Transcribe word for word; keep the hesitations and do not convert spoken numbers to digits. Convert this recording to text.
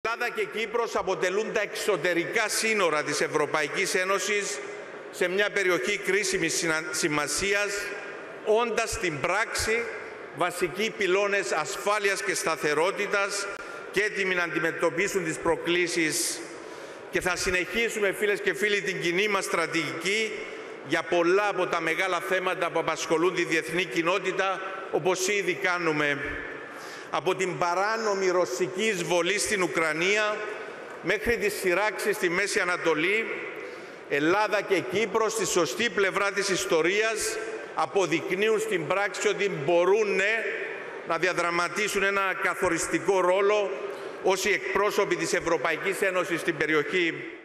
Ελλάδα και Κύπρος αποτελούν τα εξωτερικά σύνορα της Ευρωπαϊκής Ένωσης σε μια περιοχή κρίσιμης σημασίας, όντας στην πράξη βασικοί πυλώνες ασφάλειας και σταθερότητας και έτοιμοι να αντιμετωπίσουν τις προκλήσεις. Και θα συνεχίσουμε, φίλες και φίλοι, την κοινή μας στρατηγική για πολλά από τα μεγάλα θέματα που απασχολούν τη διεθνή κοινότητα, όπως ήδη κάνουμε. Από την παράνομη ρωσική εισβολή στην Ουκρανία μέχρι τις σειράξεις στη Μέση Ανατολή, Ελλάδα και Κύπρος στη σωστή πλευρά της ιστορίας αποδεικνύουν στην πράξη ότι μπορούν ναι, να διαδραματίσουν ένα καθοριστικό ρόλο ως οι εκπρόσωποι της Ευρωπαϊκής Ένωσης στην περιοχή.